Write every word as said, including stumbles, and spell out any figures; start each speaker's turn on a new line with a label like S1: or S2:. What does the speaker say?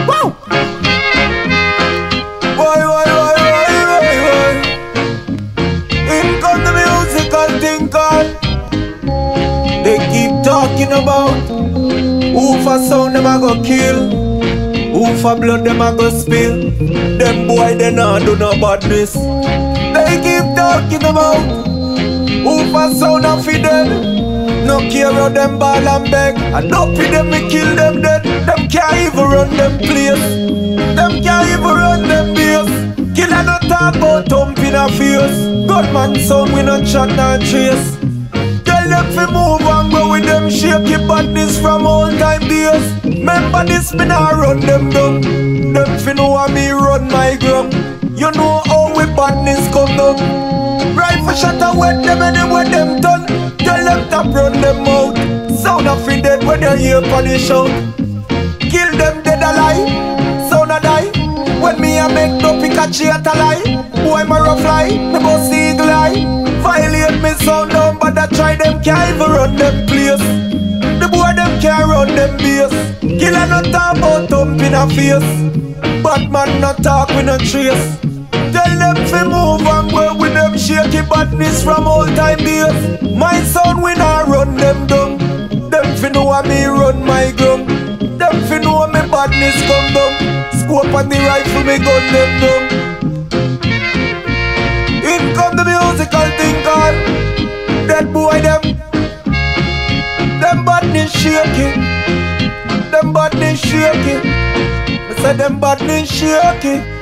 S1: Wow! Why, why, why, why, why, why? In come the musical thing called. They keep talking about who for sound them a go kill, who for blood them a go spill. Them boy they not do no badness. They keep talking about who for sound a fi dead. No care how them ball and beg. And up with them we kill them dead. Them can't even run them place. Them can't even run them base. Killer no talk about thump in a face. Gunman sound we no chat nor trace. Tell them fi move and go with them shaky badness from all time days. Remember this me nah run them down. Them fi know how me run my ground. You know how we badness come down. Rifle shot and wet them anywhere them done. Tell them to run them out. Sound of free dead when they hear polish out. Kill them dead alive. Sound a die. When me a make no pick a cheat a lie. Boy my rough fly, me bust eagle eye. Violate me sound down, but I try them can't even run them place. The boy them can't run them base. Killer no talk about thump in a face. Batman no talk with no trace. Tell them fi move and go with them shaky badness from all time days. My son we not run them down. Them fi know how me run my ground. Them fi know how me badness come down. Scope on the rifle me gun them down. In come the musical thing called dead boy them. Them badness shaky. Them badness shaky. I said them badness shaky.